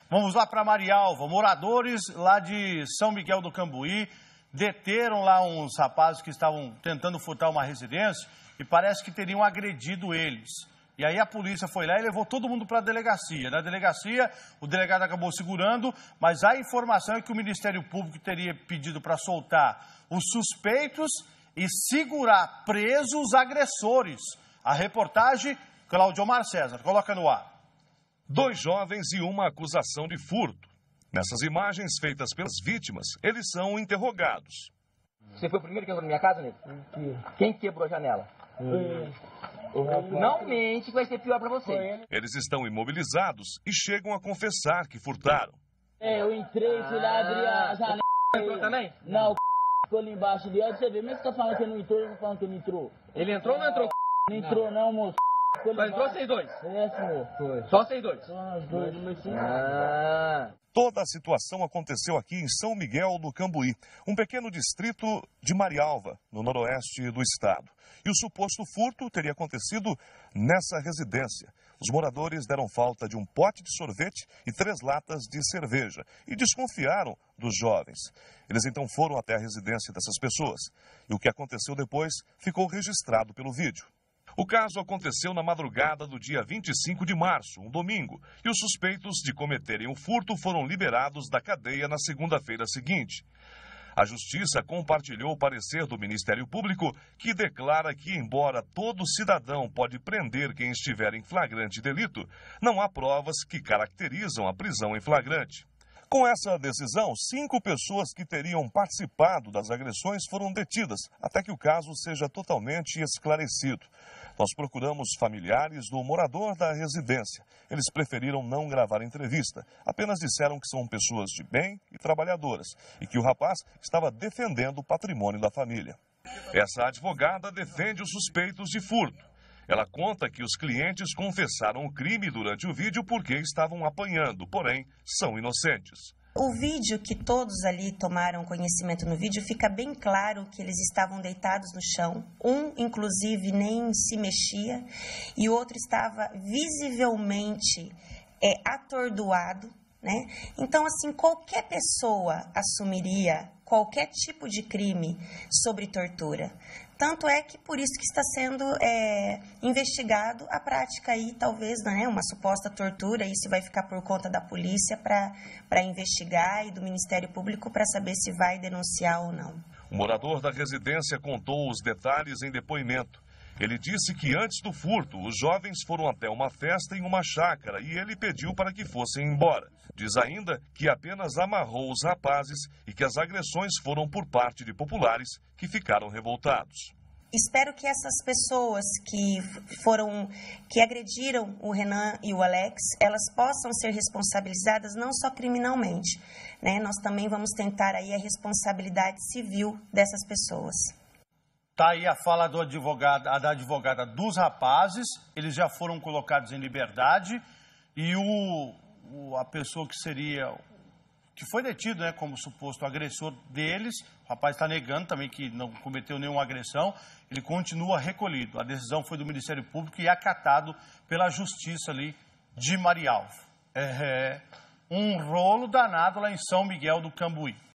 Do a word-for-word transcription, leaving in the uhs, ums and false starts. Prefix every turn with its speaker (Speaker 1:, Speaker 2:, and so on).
Speaker 1: Vamos lá para Marialva. Moradores lá de São Miguel do Cambuí deteram lá uns rapazes que estavam tentando furtar uma residência e parece que teriam agredido eles. E aí a polícia foi lá e levou todo mundo para a delegacia. Na delegacia, o delegado acabou segurando, mas a informação é que o Ministério Público teria pedido para soltar os suspeitos e segurar presos os agressores. A reportagem, Claudio Omar César. Coloca no ar.
Speaker 2: Dois jovens e uma acusação de furto. Nessas imagens feitas pelas vítimas, eles são interrogados.
Speaker 3: Você foi o primeiro que entrou na minha casa, Nego? Quem quebrou a janela? Hum. Não mente que vai ser pior pra você.
Speaker 2: Eles estão imobilizados e chegam a confessar que furtaram.
Speaker 4: É, eu entrei, fui lá, abri a janela.
Speaker 3: Entrou também?
Speaker 4: Não, o ficou ali embaixo ali. Olha você ver, mesmo que você tá falando que ele não entrou, eu tô falando que ele entrou.
Speaker 3: Ele entrou ou não entrou?
Speaker 4: Não entrou não, moço.
Speaker 3: Só entrou vocês dois?
Speaker 4: É, senhor. Foi.
Speaker 3: Só vocês dois?
Speaker 4: Só os dois, no meu filho.
Speaker 3: Ah.
Speaker 2: Toda a situação aconteceu aqui em São Miguel do Cambuí, um pequeno distrito de Marialva, no noroeste do estado. E o suposto furto teria acontecido nessa residência. Os moradores deram falta de um pote de sorvete e três latas de cerveja e desconfiaram dos jovens. Eles então foram até a residência dessas pessoas. E o que aconteceu depois ficou registrado pelo vídeo. O caso aconteceu na madrugada do dia vinte e cinco de março, um domingo, e os suspeitos de cometerem o furto foram liberados da cadeia na segunda-feira seguinte. A Justiça compartilhou o parecer do Ministério Público, que declara que, embora todo cidadão pode prender quem estiver em flagrante delito, não há provas que caracterizam a prisão em flagrante. Com essa decisão, cinco pessoas que teriam participado das agressões foram detidas, até que o caso seja totalmente esclarecido. Nós procuramos familiares do morador da residência. Eles preferiram não gravar entrevista. Apenas disseram que são pessoas de bem e trabalhadoras e que o rapaz estava defendendo o patrimônio da família. Essa advogada defende os suspeitos de furto. Ela conta que os clientes confessaram o crime durante o vídeo porque estavam apanhando, porém são inocentes.
Speaker 5: O vídeo que todos ali tomaram conhecimento no vídeo, fica bem claro que eles estavam deitados no chão. Um, inclusive, nem se mexia e o outro estava visivelmente é, atordoado, né? Então, assim, qualquer pessoa assumiria qualquer tipo de crime sobre tortura. Tanto é que por isso que está sendo é, investigado a prática aí, talvez, né, uma suposta tortura. Isso vai ficar por conta da polícia para investigar e do Ministério Público para saber se vai denunciar ou não.
Speaker 2: O morador da residência contou os detalhes em depoimento. Ele disse que antes do furto, os jovens foram até uma festa em uma chácara e ele pediu para que fossem embora. Diz ainda que apenas amarrou os rapazes e que as agressões foram por parte de populares que ficaram revoltados.
Speaker 5: Espero que essas pessoas que foram, que agrediram o Renan e o Alex, elas possam ser responsabilizadas não só criminalmente, né? Nós também vamos tentar aí a responsabilidade civil dessas pessoas.
Speaker 1: Tá aí a fala do advogado, a da advogada dos rapazes, eles já foram colocados em liberdade e o, o, a pessoa que seria, que foi detido, né, como suposto agressor deles, o rapaz está negando também que não cometeu nenhuma agressão, ele continua recolhido. A decisão foi do Ministério Público e acatado pela Justiça ali de Marialva. É um rolo danado lá em São Miguel do Cambuí.